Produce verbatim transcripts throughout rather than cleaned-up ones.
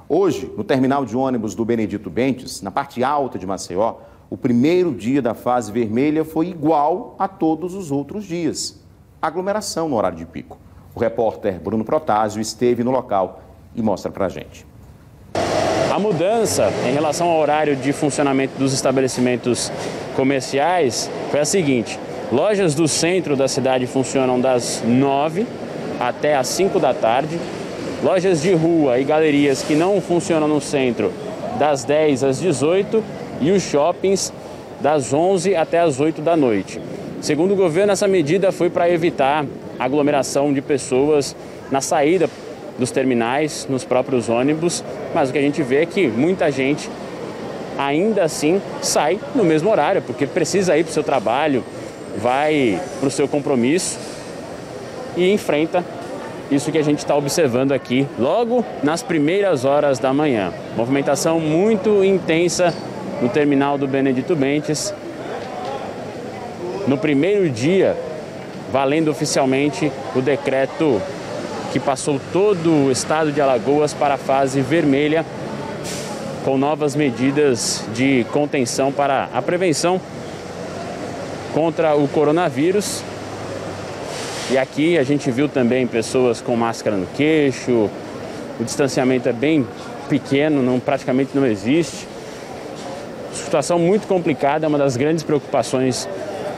Hoje, no terminal de ônibus do Benedito Bentes, na parte alta de Maceió, o primeiro dia da fase vermelha foi igual a todos os outros dias. Aglomeração no horário de pico. O repórter Bruno Protásio esteve no local e mostra pra gente. A mudança em relação ao horário de funcionamento dos estabelecimentos comerciais foi a seguinte: lojas do centro da cidade funcionam das nove até às cinco da tarde, lojas de rua e galerias que não funcionam no centro das dez às dezoito e os shoppings das onze até às oito da noite. Segundo o governo, essa medida foi para evitar aglomeração de pessoas na saída dos terminais, nos próprios ônibus, mas o que a gente vê é que muita gente ainda assim sai no mesmo horário, porque precisa ir para o seu trabalho, vai para o seu compromisso e enfrenta isso que a gente está observando aqui logo nas primeiras horas da manhã. Movimentação muito intensa no terminal do Benedito Bentes. No primeiro dia, valendo oficialmente o decreto que passou todo o estado de Alagoas para a fase vermelha, com novas medidas de contenção para a prevenção contra o coronavírus. E aqui a gente viu também pessoas com máscara no queixo, o distanciamento é bem pequeno, não, praticamente não existe. Situação muito complicada, é uma das grandes preocupações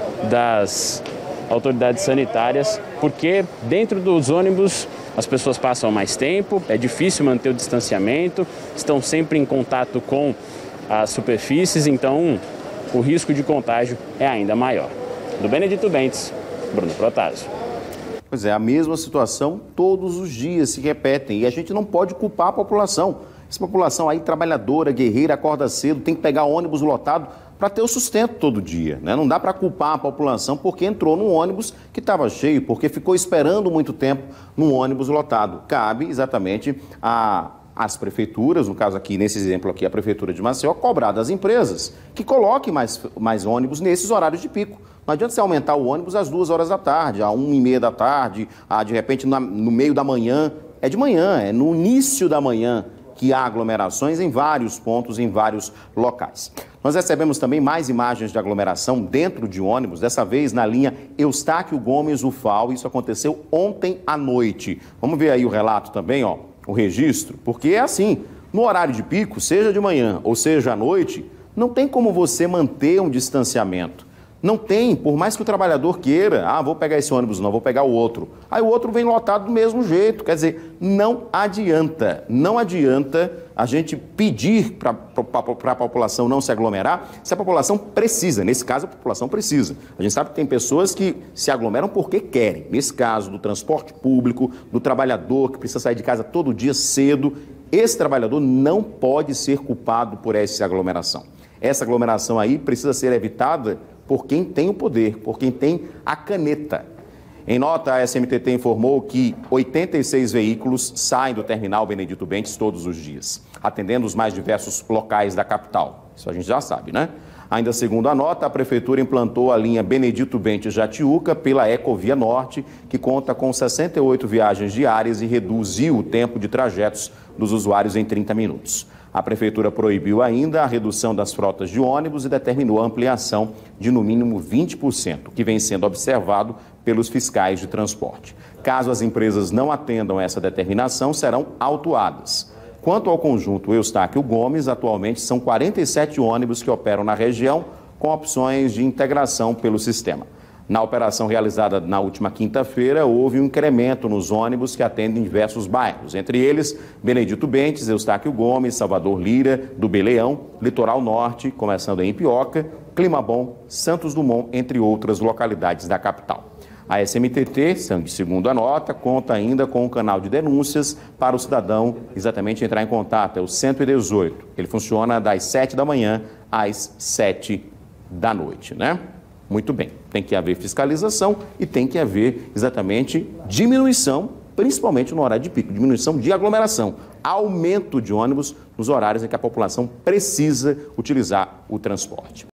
das autoridades sanitárias, porque dentro dos ônibus as pessoas passam mais tempo, é difícil manter o distanciamento, estão sempre em contato com as superfícies, então o risco de contágio é ainda maior. Do Benedito Bentes, Bruno Protásio. Pois é, a mesma situação todos os dias se repetem e a gente não pode culpar a população. Essa população aí trabalhadora, guerreira, acorda cedo, tem que pegar ônibus lotado para ter o sustento todo dia, né? Não dá para culpar a população porque entrou num ônibus que estava cheio, porque ficou esperando muito tempo num ônibus lotado. Cabe exatamente a as prefeituras, no caso aqui, nesse exemplo aqui, a Prefeitura de Maceió, cobrar das empresas que coloquem mais, mais ônibus nesses horários de pico. Não adianta você aumentar o ônibus às duas horas da tarde, à uma e meia da tarde, a, de repente na, no meio da manhã. É de manhã, é no início da manhã que há aglomerações em vários pontos, em vários locais. Nós recebemos também mais imagens de aglomeração dentro de ônibus, dessa vez na linha Eustáquio Gomes U F A L. Isso aconteceu ontem à noite. Vamos ver aí o relato também, ó, o registro, porque é assim, no horário de pico, seja de manhã ou seja à noite, não tem como você manter um distanciamento. Não tem, por mais que o trabalhador queira, ah, vou pegar esse ônibus, não, vou pegar o outro. Aí o outro vem lotado do mesmo jeito. Quer dizer, não adianta, não adianta a gente pedir para a população não se aglomerar se a população precisa. Nesse caso, a população precisa. A gente sabe que tem pessoas que se aglomeram porque querem. Nesse caso, do transporte público, do trabalhador que precisa sair de casa todo dia cedo, esse trabalhador não pode ser culpado por essa aglomeração. Essa aglomeração aí precisa ser evitada por quem tem o poder, por quem tem a caneta. Em nota, a S M T T informou que oitenta e seis veículos saem do terminal Benedito Bentes todos os dias, atendendo os mais diversos locais da capital. Isso a gente já sabe, né? Ainda segundo a nota, a Prefeitura implantou a linha Benedito Bentes-Jatiuca pela Ecovia Norte, que conta com sessenta e oito viagens diárias e reduziu o tempo de trajetos dos usuários em trinta minutos. A Prefeitura proibiu ainda a redução das frotas de ônibus e determinou a ampliação de no mínimo vinte por cento, que vem sendo observado pelos fiscais de transporte. Caso as empresas não atendam essa determinação, serão autuadas. Quanto ao conjunto Eustáquio Gomes, atualmente são quarenta e sete ônibus que operam na região com opções de integração pelo sistema. Na operação realizada na última quinta-feira, houve um incremento nos ônibus que atendem diversos bairros, entre eles Benedito Bentes, Eustáquio Gomes, Salvador Lira, do Beleão, Litoral Norte, começando em Ipioca, Clima Bom, Santos Dumont, entre outras localidades da capital. A S M T T, segundo a nota, conta ainda com um canal de denúncias para o cidadão exatamente entrar em contato, é o cento e dezoito. Ele funciona das sete da manhã às sete da noite, né? Muito bem, tem que haver fiscalização e tem que haver exatamente diminuição, principalmente no horário de pico, diminuição de aglomeração, aumento de ônibus nos horários em que a população precisa utilizar o transporte.